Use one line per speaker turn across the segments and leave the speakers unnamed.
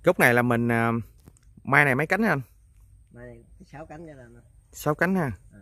Gốc này là mình mai này mấy cánh anh?
Mai này 6 cánh cho lên.
6 cánh ha.
À.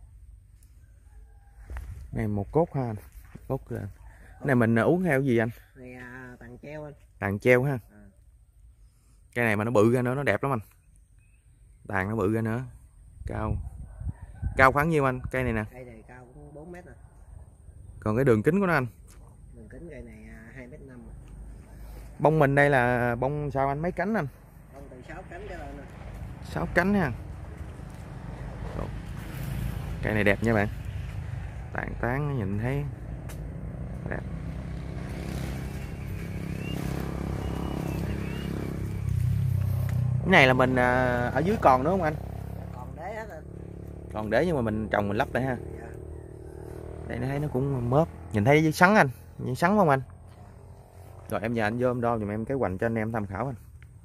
Này một cốt ha anh. Cốt kìa. Này mình uống theo gì anh?
Này tàn treo anh.
Tàn treo ha.
À.
Cây này mà nó bự ra nữa nó đẹp lắm anh. Tàn nó bự ra nữa. Cao. Cao khoảng nhiêu anh? Cây này nè.
Cây này cao cũng 4 mét nè.
Còn cái đường kính của nó anh?
Đường kính cây này 2,5 m.
Bông mình đây là bông sao anh? Mấy cánh anh?
Bông từ 6 cánh cho lên nè.
6 cánh ha. Cây này đẹp nha bạn. Tàn tán nhìn thấy đẹp. Cái này là mình ở dưới còn đúng không anh?
Còn đế hết anh.
Còn để nhưng mà mình trồng mình lắp lại ha.
Dạ.
Đây nó thấy nó cũng mớp. Nhìn thấy sắn anh, nhìn sắn không anh? Rồi em nhờ anh vô em đo giùm em cái hoành cho anh em tham khảo anh.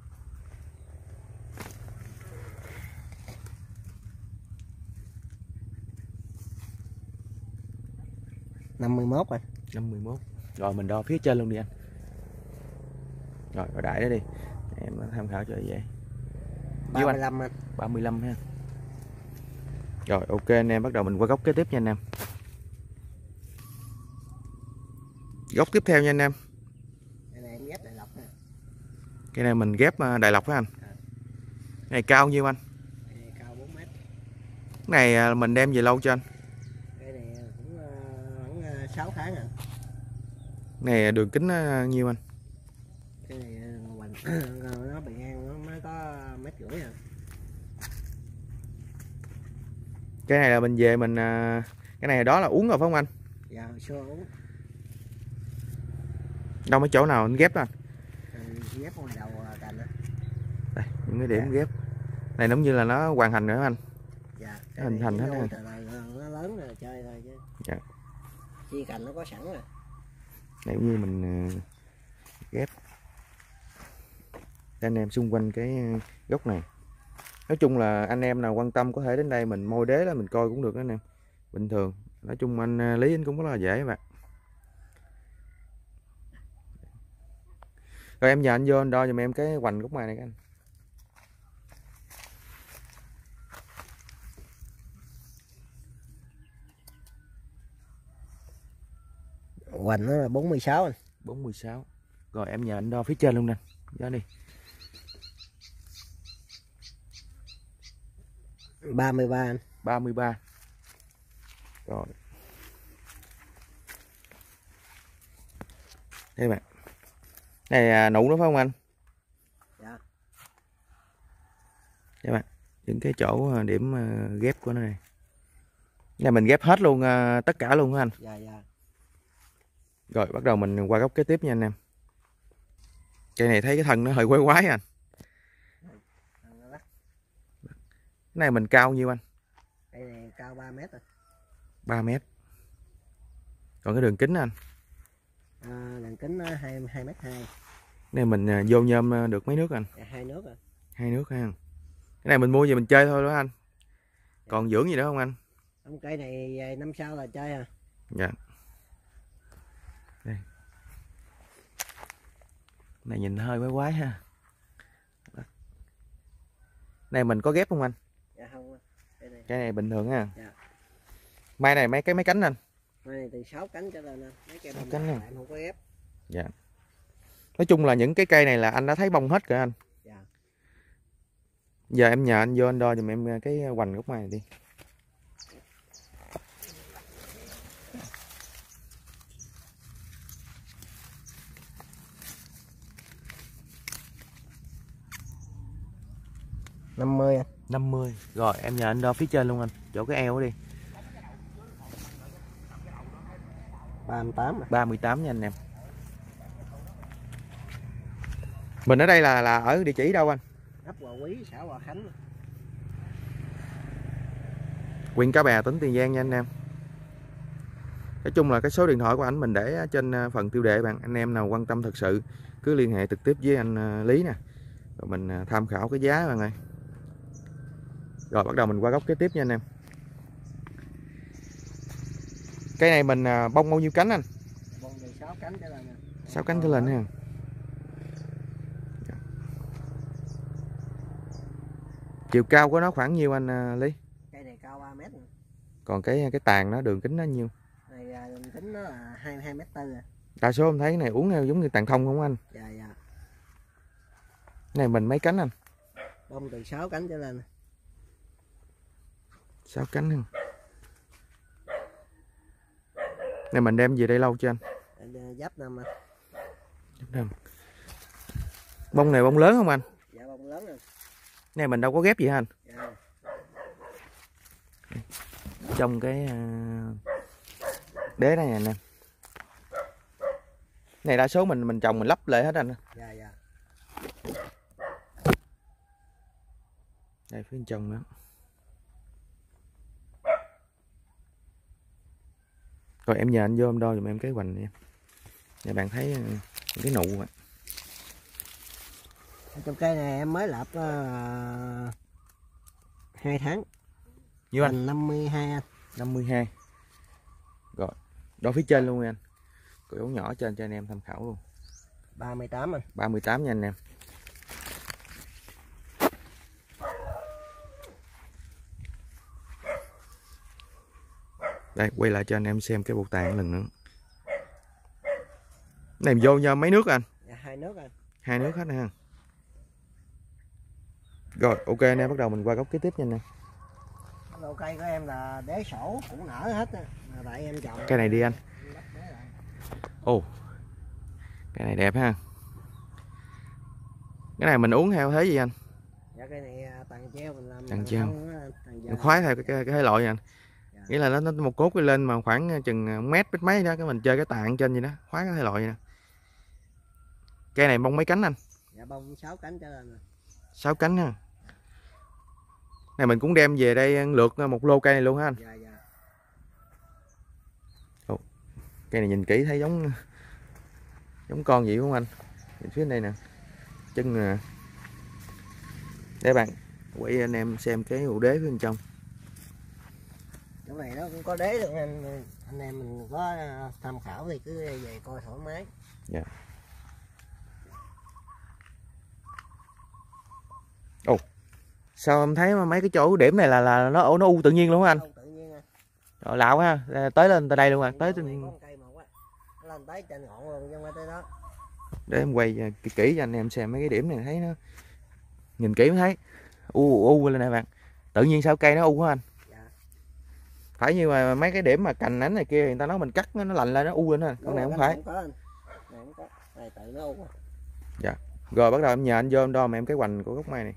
Năm 51 anh.
51. Rồi mình đo phía trên luôn đi anh. Rồi đại đó đi. Em tham khảo cho vậy.
35 anh.
35 ha. Rồi ok anh em, bắt đầu mình qua gốc kế tiếp nha anh em. Gốc tiếp theo nha anh em.
Cái này em ghép đại lộc nè.
Cái này mình ghép Đại Lộc á anh.
À.
Cái này cao nhiêu anh?
Cái này cao 4 mét.
Cái này mình đem về lâu cho anh?
Cái này cũng khoảng 6 tháng anh.
Cái này đường kính nhiêu anh?
Cái này hoành nó bị ngang nó mới có 1,5 mét à.
Cái này là mình về mình cái này đó là uống rồi phải không anh?
Dạ hồi xưa uống.
Đâu mấy chỗ nào anh ghép đó anh?
Ghép ngoài đầu cành á.
Đây, những cái điểm
Dạ.
ghép. Này giống như là nó hoàn thành nữa anh.
Dạ.
Nó hình thành hết
rồi.
ha.
Nó lớn rồi chơi thôi chứ.
Dạ.
Chia cành nó có sẵn rồi.
Này giống như mình ghép cho anh em xung quanh cái gốc này. Nói chung là anh em nào quan tâm có thể đến đây mình môi đế là mình coi cũng được đó anh em. Bình thường. Nói chung anh Lý anh cũng rất là dễ các bạn. Rồi em nhờ anh vô anh đo giùm em cái hoành gốc mai này các anh.
Hoành nó là 46 anh.
46. Rồi em nhờ anh đo phía trên luôn nè. Đó đi.
33 anh.
33. Rồi. Đây bạn. Này nụ nó phải không anh?
Dạ.
Đây bạn. Những cái chỗ điểm ghép của nó này. Này mình ghép hết luôn tất cả luôn hả anh?
Dạ dạ.
Rồi bắt đầu mình qua góc kế tiếp nha anh em. Cây này thấy cái thân nó hơi quái quái anh. Cái này mình cao nhiêu anh?
Cây này cao 3 mét rồi.
3 mét. Còn cái đường kính anh?
Đường kính 2 mét 2.
Này mình vô nhôm được mấy nước anh?
Dạ, 2 nước rồi.
2 nước ha. Cái này mình mua về mình chơi thôi đó anh. Còn dưỡng gì nữa không anh?
Ông cây này về năm sau là chơi à.
Dạ. Đây. Này nhìn hơi quái quái ha. Này mình có ghép không anh?
Dạ không.
Cái này bình thường ha.
Dạ.
Mai này mấy cánh anh?
Mai này từ 6 cánh trở lên anh. Mấy cây bông
cánh
em không có ghép.
Dạ. Nói chung là những cái cây này là anh đã thấy bông hết rồi anh.
Dạ.
Giờ em nhờ anh vô anh đo giùm em cái hoành gốc mai này đi.
À. 50 anh.
50. Rồi em nhờ anh đo phía trên luôn anh. Chỗ cái eo đi.
38 à.
38 nha anh em. Mình ở đây là ở địa chỉ đâu anh?
ấp Hòa Quý, xã Hòa Khánh.
Huyện Cá Bè, tỉnh Tiền Giang nha anh em. Nói chung là cái số điện thoại của anh mình để trên phần tiêu đề bạn. Anh em nào quan tâm thật sự cứ liên hệ trực tiếp với anh Lý nè. Rồi mình tham khảo cái giá bạn ơi. Rồi bắt đầu mình qua góc kế tiếp nha anh em. Cây này mình bông bao nhiêu cánh anh?
Bông từ 6 cánh trở lên.
6 cánh trở lên ha. Chiều cao của nó khoảng nhiêu anh Lý?
Cây này cao 3 mét.
Còn cái tàn nó đường kính nó nhiêu?
Này đường kính nó là 2,4 m.
Đa số em thấy cái này uống giống như tàn thông không anh?
Dạ dạ.
Cái này mình mấy cánh anh?
Bông từ 6 cánh trở lên.
6 cánh không? Này mình đem về đây lâu chưa anh?
Giáp năm anh.
Giáp năm. Bông này bông lớn không anh?
Dạ bông lớn rồi.
Này mình đâu có ghép gì hả anh?
Dạ.
Trong cái đế này nè anh em. Này đa số mình trồng mình lắp lại hết anh.
Dạ dạ.
Đây phía trong đó. Rồi em nhờ anh vô em đo giùm em cái hoành nha. Để bạn thấy cái nụ ạ.
Trong cây này em mới lợp 2 tháng.
Nhiêu anh?
52 anh.
52. Rồi, đo phía trên luôn nha anh. Cái ống nhỏ trên cho anh em tham khảo luôn.
38 anh.
38 nha anh em. Đây, quay lại cho anh em xem cái bột tàn lần nữa. Này vô nha mấy nước anh?
Dạ, 2 nước anh.
2 nước hết nè ha. Rồi, ok anh em bắt đầu mình qua góc kế tiếp nha anh em.
Lô cây của em là đế sổ cũng nở hết á. Mà tại em trồng.
Cái này đi anh. Ồ. Cái này đẹp ha. Cái này mình uống theo thế gì anh?
Dạ cây này tàn treo mình làm
tàn treo.
Mình
khoái theo cái thể loại vậy anh. Dạ. Nghĩa là nó một cốt lên mà khoảng chừng mét mấy đó, cái mình chơi cái tàn trên vậy đó, khoái cái thể loại vậy nè. Cây này bông mấy cánh anh?
Dạ bông 6 cánh trở lên.
6 cánh ha. Này mình cũng đem về đây lượt một lô cây này luôn ha anh?
Dạ dạ.
Ồ, cây này nhìn kỹ thấy giống con gì không anh? Nhìn phía đây nè, chân nè. Để bạn quay anh em xem cái ụ đế phía bên trong.
Chỗ này nó cũng có đế được anh em mình có tham khảo thì cứ về coi thoải mái.
Dạ. Ồ, sao em thấy mấy cái chỗ điểm này là nó u tự nhiên luôn hả anh?
Tự nhiên anh.
Rồi, lạo ha, tới lên tới đây luôn à, tới
lên tới trên ngọn luôn chứ không phải tới đó.
Để em quay kỹ cho anh em xem mấy cái điểm này, thấy nó nhìn kỹ mới thấy u lên này bạn. Tự nhiên sao cây nó u hả anh?
Dạ.
Phải như mà mấy cái điểm mà cành nhánh này kia người ta nói mình cắt nó lành lên nó u lên ha. Con này không phải.
Không có anh. Này không có. Này tự nó u.
Dạ. Rồi bắt đầu em nhờ anh vô em đo mà em cái hoành của gốc mai này.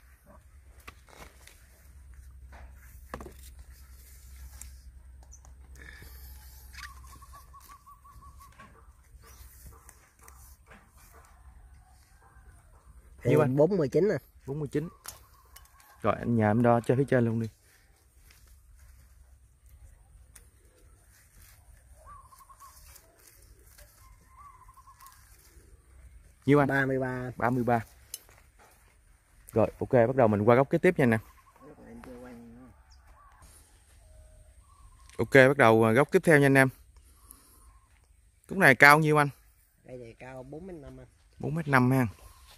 Nhiêu anh? 49 à.
49. Rồi anh nhờ em đo cho phía trên luôn đi. Nhiêu anh?
33.
33. Rồi ok, bắt đầu mình qua góc kế tiếp nha nè. Ok, bắt đầu góc tiếp theo nha anh em. Góc này cao nhiêu anh?
Cây này cao 4m5 anh.
4m5 ha.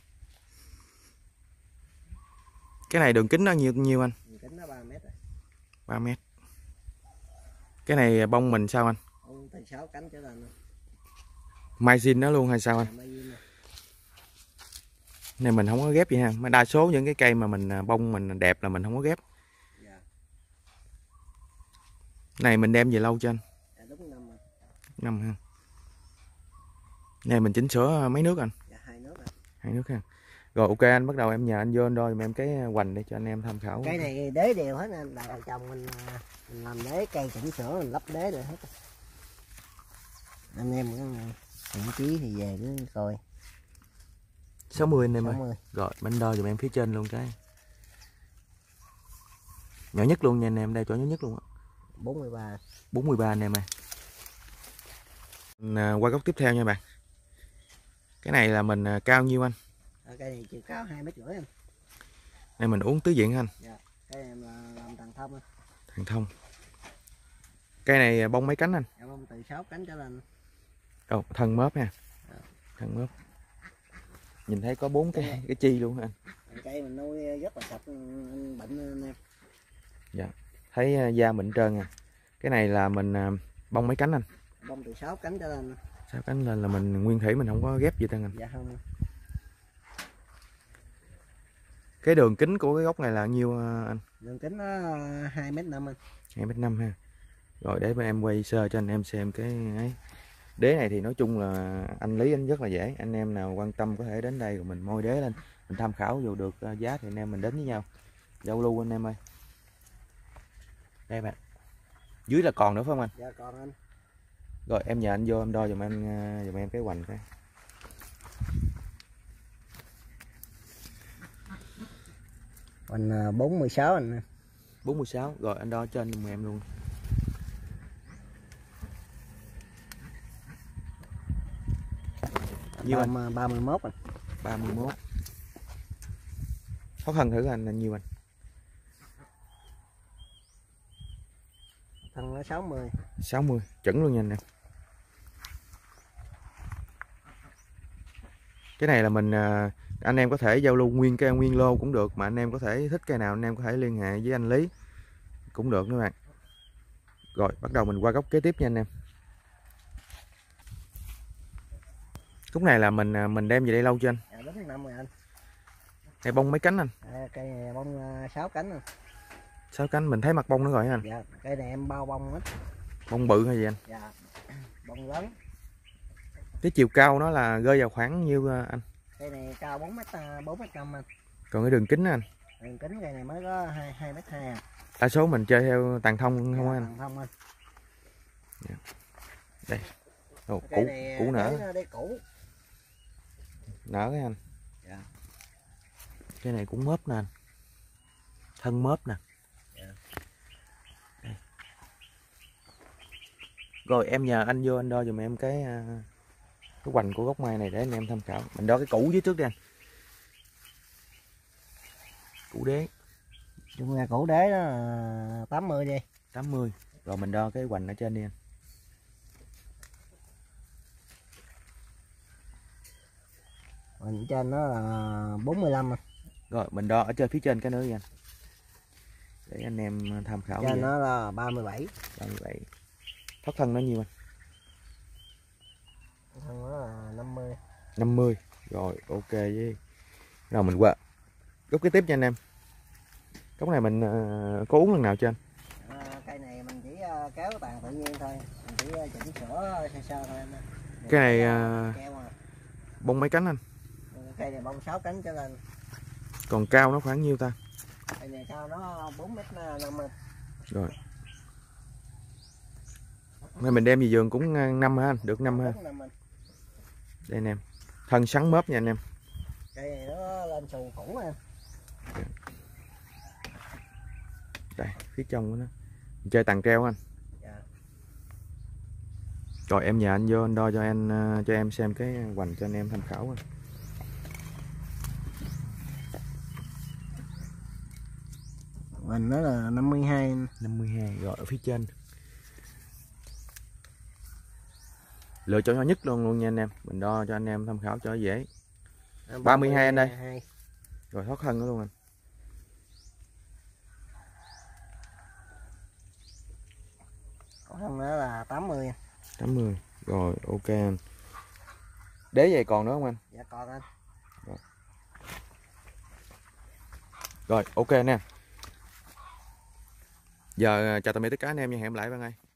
Cái này đường kính nó nhiêu anh?
Đường kính nó 3m rồi.
3m. Cái này bông mình sao anh?
Bông từ 6 cánh trở lên.
Mai zin nó luôn hay sao anh? Này mình không có ghép gì ha. Mà đa số những cái cây mà mình bông mình đẹp là mình không có ghép.
Dạ.
Này mình đem về lâu cho anh?
Dạ, đúng 5 rồi.
5 ha. Này mình chỉnh sửa mấy nước anh?
Dạ 2 nước rồi.
2 nước ha. Rồi ok anh, bắt đầu em nhờ anh vô anh đo giùm em cái hoành để cho anh em tham khảo.
Cây này đế đều hết anh, đầu chồng mình làm đế cây chỉnh sửa mình lắp đế rồi hết. Anh em có đăng ký thì về cứ coi.
60 anh em ơi.
60.
Rồi mình đo giùm em phía trên luôn cái. Nhỏ nhất luôn nha anh em, đây chỗ nhỏ nhất luôn á.
43.
43 anh em ơi. Qua góc tiếp theo nha bạn. Cái này là mình cao nhiêu anh?
Cây này chiều cao 2,5 m anh.
Này mình uống tứ diện anh?
Dạ. Cây này làm thằng thông anh.
Thằng thông. Cây này bông mấy cánh anh?
Dạ bông từ 6 cánh trở lên.
Ồ, thân mớp nha. Thân mớp. Nhìn thấy có 4 cái chi luôn anh.
Cây mình nuôi rất là sạch, bệnh nè.
Dạ. Thấy da mịn trơn à. Cái này là mình bông mấy cánh anh?
Bông từ 6 cánh trở lên.
6 cánh lên là mình nguyên thủy, mình không có ghép gì tân anh?
Dạ không.
Cái đường kính của cái gốc này là nhiêu anh?
Đường kính nó 2,5 m anh.
2,5 m ha. Rồi để bên em quay sơ cho anh em xem cái ấy. Đế này thì nói chung là anh Lý anh rất là dễ, anh em nào quan tâm có thể đến đây rồi mình môi đế lên, mình tham khảo dù được giá thì anh em mình đến với nhau giao lưu anh em ơi. Đây bạn, dưới là còn nữa phải không anh?
Dạ còn anh.
Rồi em nhờ anh vô em đo giùm em cái hoành cái.
Hoành 46 anh.
46, rồi anh đo cho anh giùm em luôn. Nhiêu anh?
31 anh.
31. Khó khăn thử anh là nhiêu anh?
Thân nó 60.
60, chuẩn luôn nha anh em. Cái này là mình anh em có thể giao lưu nguyên cây nguyên lô cũng được, mà anh em có thể thích cây nào anh em có thể liên hệ với anh Lý cũng được nữa bạn. Rồi bắt đầu mình qua gốc kế tiếp nha anh em. Gốc này là mình đem về đây lâu chưa anh?
Dạ đúng 5 rồi anh.
Này bông mấy cánh anh?
Cây này bông 6 cánh anh.
6 cánh, mình thấy mặt bông nữa rồi anh.
Dạ, cây này em bao bông hết.
Bông bự hay gì anh?
Dạ, bông lớn.
Cái chiều cao nó là rơi vào khoảng nhiêu anh?
Cây này cao 4,5 m anh.
Còn cái đường kính anh?
Đường kính cây này mới có 2,2 m à.
Đa số mình chơi theo tàn thông không
Dạ,
anh?
tàn thông anh.
Dạ. Đây. Ồ, củ nở.
Đây củ.
Nở cái anh.
Dạ.
Cái này cũng mớp nè anh. Thân mớp nè.
Dạ.
Rồi em nhờ anh vô anh đo giùm em cái hoành của gốc mai này để anh em tham khảo. Mình đo cái củ dưới trước đi anh. Củ đế.
Chung là củ đế đó là 80 đi.
80. Rồi mình đo cái hoành ở trên đi anh.
Mình trên nó là 45 anh.
Rồi mình đo ở trên phía trên cái nữa đi anh. Để anh em tham khảo.
Trên nó là 37.
37. Thoát thân nó nhiêu anh?
Thân nó là 50.
50. Rồi ok với. Rồi mình qua gốc kế tiếp nha anh em. Gốc này mình có uống lần nào chưa anh?
Cây này mình chỉ kéo tàn tự nhiên thôi, mình chỉ chỉnh sửa sơ sơ thôi anh.
Cái này
Keo à.
bông mấy cánh anh?
Cây này bông 6 cánh trở lên.
Còn cao nó khoảng nhiêu ta?
Cây này cao nó 4,5 m.
Rồi. Này mình đem về vườn cũng 5 hả anh? Được 5 ha. Đây anh em. Thân sắn mớp nha anh em.
Cây này nó lên xù củng anh.
Đây, phía trong của nó. Mình chơi tàn treo anh.
Dạ.
Rồi em nhờ anh vô anh đo cho em xem cái hoành cho anh em tham khảo anh.
Mình nó là 52.
52 rồi ở phía trên. Lựa chỗ nhỏ nhất luôn nha anh em. Mình đo cho anh em tham khảo cho dễ. 32 anh đây. Rồi thoát thân nữa luôn anh.
Thân đó là 80.
80. Rồi ok anh. Đế vậy còn nữa không anh?
Dạ còn anh.
Rồi ok anh em. Giờ chào tạm biệt tất cả anh em nha, hẹn gặp lại bạn ơi.